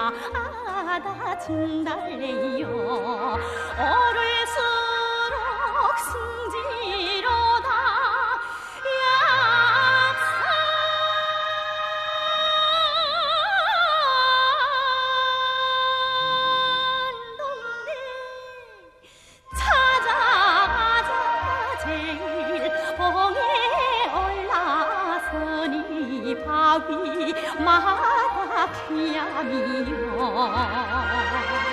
마다 진달래요 오를수록 승지로다 약산 동네 찾아가자 제일 봉에 올라서니 바위마다 피암이요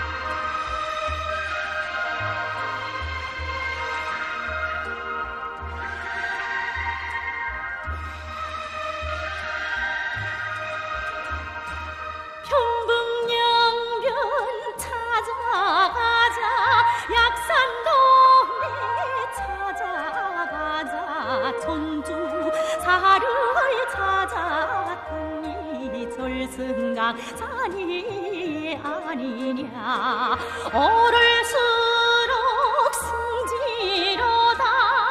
평북영변 찾아가자 약산동네 찾아가자 전주 사를 찾았더니 절승강 산이 아니냐 오를수록 승지로다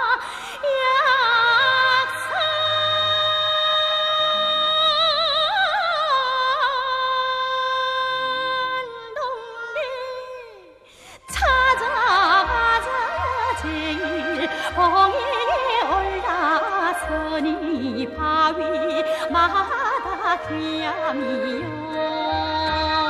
제일 봉에 올라서니 바위마다 귀암이요